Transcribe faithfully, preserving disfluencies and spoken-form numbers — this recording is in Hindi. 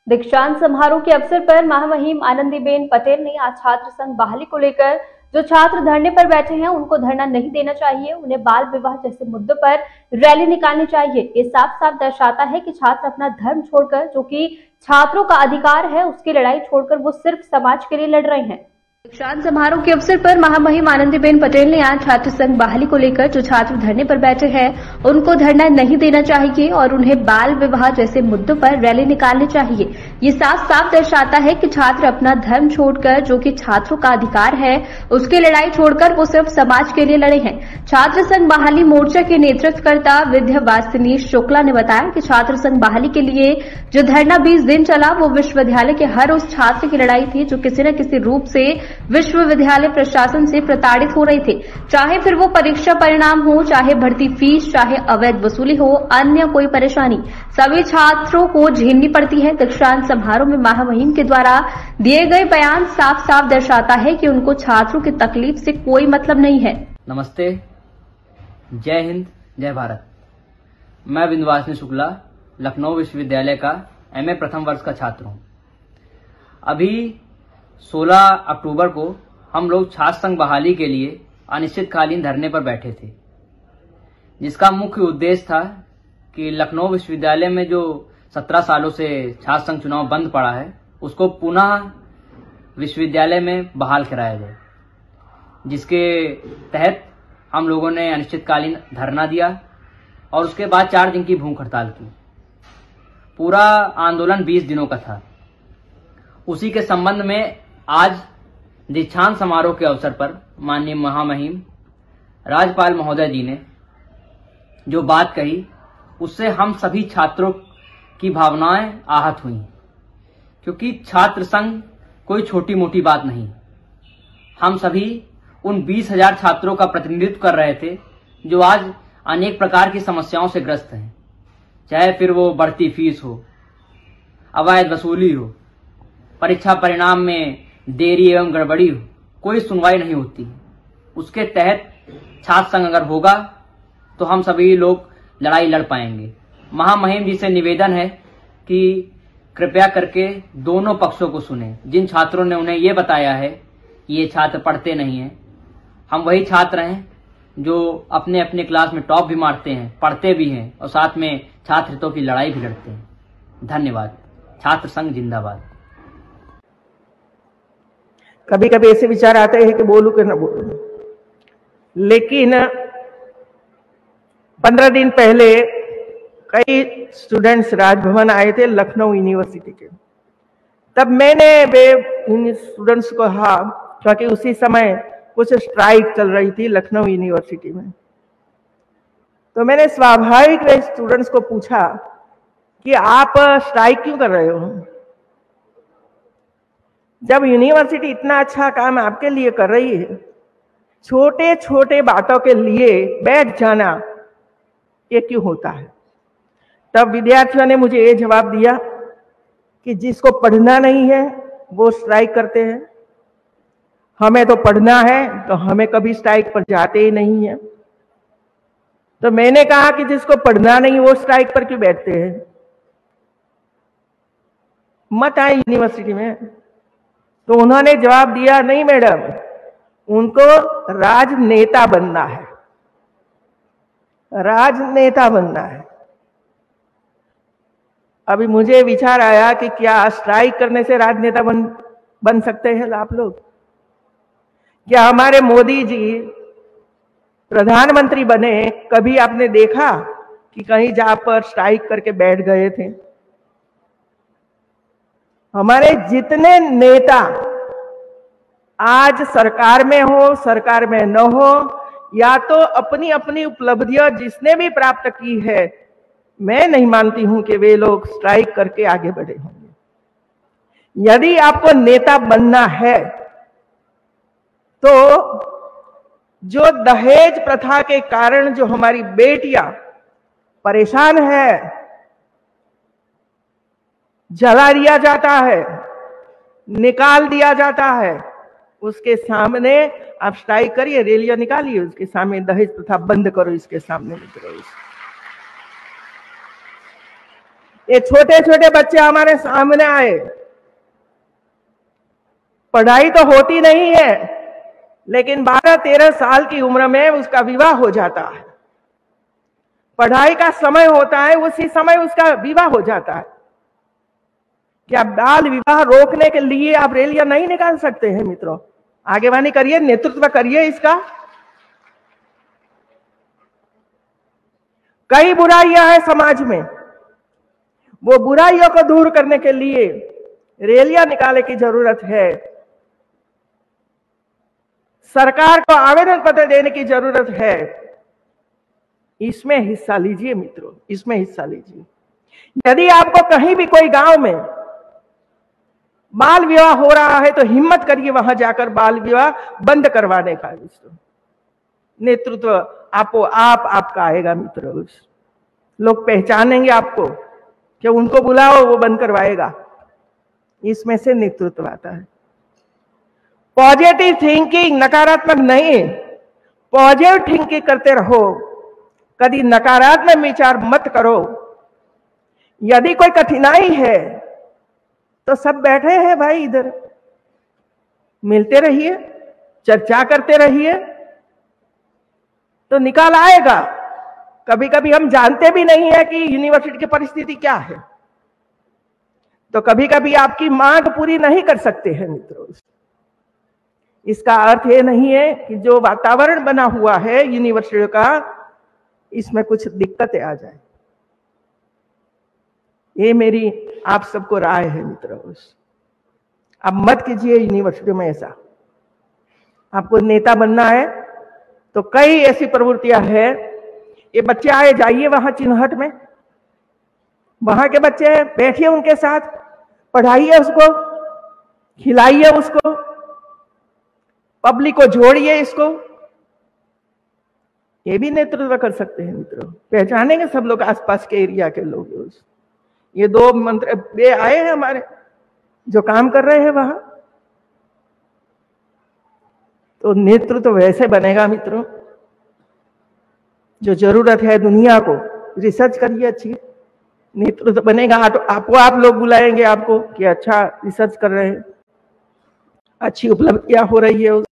दीक्षांत समारोह के अवसर पर महामहिम आनंदीबेन पटेल ने आज छात्र संघ बहाली को लेकर जो छात्र धरने पर बैठे हैं उनको धरना नहीं देना चाहिए, उन्हें बाल विवाह जैसे मुद्दों पर रैली निकालनी चाहिए। ये साफ साफ दर्शाता है कि छात्र अपना धर्म छोड़कर, जो कि छात्रों का अधिकार है, उसकी लड़ाई छोड़कर वो सिर्फ समाज के लिए लड़ रहे हैं। दीक्षांत समारोह के अवसर पर महामहिम आनंदीबेन पटेल ने आज छात्र संघ बहाली को लेकर जो छात्र धरने पर बैठे हैं उनको धरना नहीं देना चाहिए और उन्हें बाल विवाह जैसे मुद्दों पर रैली निकालनी चाहिए। ये साफ साफ दर्शाता है कि छात्र अपना धर्म छोड़कर, जो कि छात्रों का अधिकार है, उसकी लड़ाई छोड़कर वो सिर्फ समाज के लिए लड़े हैं। छात्र संघ बहाली मोर्चा के नेतृत्वकर्ता विद्यावासिनी शुक्ला ने बताया कि छात्र संघ बहाली के लिए जो धरना बीस दिन चला वो विश्वविद्यालय के हर उस छात्र की लड़ाई थी जो किसी न किसी रूप से विश्वविद्यालय प्रशासन से प्रताड़ित हो रहे थे, चाहे फिर वो परीक्षा परिणाम हो, चाहे भर्ती फीस, चाहे अवैध वसूली हो, अन्य कोई परेशानी सभी छात्रों को झेलनी पड़ती है। दीक्षांत समारोह में महामहिम के द्वारा दिए गए बयान साफ साफ दर्शाता है कि उनको छात्रों की तकलीफ से कोई मतलब नहीं है। नमस्ते, जय हिंद, जय भारत। मैं विद्यावासिनी शुक्ला लखनऊ विश्वविद्यालय का एमए प्रथम वर्ष का छात्र हूं। अभी सोलह अक्टूबर को हम लोग छात्र संघ बहाली के लिए अनिश्चितकालीन धरने पर बैठे थे, जिसका मुख्य उद्देश्य था कि लखनऊ विश्वविद्यालय में जो सत्रह सालों से छात्र संघ चुनाव बंद पड़ा है उसको पुनः विश्वविद्यालय में बहाल कराया जाए, जिसके तहत हम लोगों ने अनिश्चितकालीन धरना दिया और उसके बाद चार दिन की भूख हड़ताल की। पूरा आंदोलन बीस दिनों का था। उसी के संबंध में आज दीक्षांत समारोह के अवसर पर माननीय महामहिम राज्यपाल महोदय जी ने जो बात कही उससे हम सभी छात्रों की भावनाएं आहत हुई, क्योंकि छात्र संघ कोई छोटी मोटी बात नहीं। हम सभी उन बीस हजार छात्रों का प्रतिनिधित्व कर रहे थे जो आज अनेक प्रकार की समस्याओं से ग्रस्त हैं, चाहे फिर वो बढ़ती फीस हो, अवैध वसूली हो, परीक्षा परिणाम में देरी एवं गड़बड़ी हो, कोई सुनवाई नहीं होती। उसके तहत छात्र संघ अगर होगा तो हम सभी लोग लड़ाई लड़ पाएंगे। महामहिम जी से निवेदन है कि कृपया करके दोनों पक्षों को सुने। जिन छात्रों ने उन्हें ये बताया है कि ये छात्र पढ़ते नहीं हैं, हम वही छात्र हैं जो अपने अपने क्लास में टॉप भी मारते हैं, पढ़ते भी हैं और साथ में छात्र हितों की लड़ाई भी लड़ते हैं। धन्यवाद। छात्र संघ जिंदाबाद। कभी कभी ऐसे विचार आते हैं कि बोलूं कि न बोलूं, लेकिन पंद्रह दिन पहले कई स्टूडेंट्स राजभवन आए थे लखनऊ यूनिवर्सिटी के। तब मैंने वे इन स्टूडेंट्स को कहा, क्योंकि उसी समय कुछ स्ट्राइक चल रही थी लखनऊ यूनिवर्सिटी में, तो मैंने स्वाभाविक वे स्टूडेंट्स को पूछा कि आप स्ट्राइक क्यों कर रहे हो? जब यूनिवर्सिटी इतना अच्छा काम आपके लिए कर रही है, छोटे छोटे बातों के लिए बैठ जाना ये क्यों होता है? तब विद्यार्थियों ने मुझे ये जवाब दिया कि जिसको पढ़ना नहीं है वो स्ट्राइक करते हैं, हमें तो पढ़ना है तो हमें कभी स्ट्राइक पर जाते ही नहीं है। तो मैंने कहा कि जिसको पढ़ना नहीं वो स्ट्राइक पर क्यों बैठते हैं? मत आए यूनिवर्सिटी में। तो उन्होंने जवाब दिया, नहीं मैडम, उनको राजनेता बनना है, राजनेता बनना है। अभी मुझे विचार आया कि क्या स्ट्राइक करने से राजनेता बन बन सकते हैं आप लोग? क्या हमारे मोदी जी प्रधानमंत्री बने, कभी आपने देखा कि कहीं जा पर स्ट्राइक करके बैठ गए थे? हमारे जितने नेता आज सरकार में हो, सरकार में न हो, या तो अपनी अपनी उपलब्धियां जिसने भी प्राप्त की है, मैं नहीं मानती हूं कि वे लोग स्ट्राइक करके आगे बढ़े होंगे। यदि आपको नेता बनना है तो जो दहेज प्रथा के कारण जो हमारी बेटियां परेशान है, जला दिया जाता है, निकाल दिया जाता है, उसके सामने आप स्ट्राइक करिए, रैलियां निकालिए, उसके सामने दहेज प्रथा बंद करो, इसके सामने निकलो। ये छोटे छोटे बच्चे हमारे सामने आए, पढ़ाई तो होती नहीं है, लेकिन बारह तेरह साल की उम्र में उसका विवाह हो जाता है। पढ़ाई का समय होता है, उसी समय उसका विवाह हो जाता है। क्या बाल विवाह रोकने के लिए आप रैलियां नहीं निकाल सकते हैं मित्रों? आगेवानी करिए, नेतृत्व करिए इसका। कई बुराइयां हैं समाज में, वो बुराइयों को दूर करने के लिए रैलियां निकालने की जरूरत है। सरकार को आवेदन पत्र देने की जरूरत है। इसमें हिस्सा लीजिए मित्रों, इसमें हिस्सा लीजिए। यदि आपको कहीं भी कोई गांव में बाल विवाह हो रहा है तो हिम्मत करिए वहां जाकर बाल विवाह बंद करवाने का। नेतृत्व आपको आप आपका आएगा मित्रों। लोग पहचानेंगे आपको कि उनको बुलाओ, वो बंद करवाएगा। इसमें से नेतृत्व आता है। पॉजिटिव थिंकिंग, नकारात्मक नहीं, पॉजिटिव थिंकिंग करते रहो, कभी नकारात्मक विचार मत करो। यदि कोई कठिनाई है तो सब बैठे हैं भाई, इधर मिलते रहिए, चर्चा करते रहिए, तो निकाल आएगा। कभी कभी हम जानते भी नहीं है कि यूनिवर्सिटी की परिस्थिति क्या है, तो कभी कभी आपकी मांग पूरी नहीं कर सकते हैं मित्रों। इसका अर्थ ये नहीं है कि जो वातावरण बना हुआ है यूनिवर्सिटी का, इसमें कुछ दिक्कतें आ जाए। ये मेरी आप सबको राय है मित्रों। अब मत कीजिए यूनिवर्सिटी में ऐसा। आपको नेता बनना है तो कई ऐसी प्रवृत्तियां हैं। ये बच्चे आए, जाइए वहां चिन्हट में, वहां के बच्चे बैठिए, उनके साथ पढ़ाइए, उसको खिलाइए, उसको पब्लिक को जोड़िए, इसको। ये भी नेतृत्व कर सकते हैं मित्रों। पहचानेंगे सब लोग, आसपास के एरिया के लोग। ये दो मंत्री वे आए हैं हमारे जो काम कर रहे हैं वहां। तो नेतृत्व वैसे बनेगा मित्रों जो जरूरत है दुनिया को। रिसर्च करिए, अच्छी नेतृत्व बनेगा। तो आपको आप लोग बुलाएंगे आपको कि अच्छा रिसर्च कर रहे हैं, अच्छी उपलब्धियां हो रही है।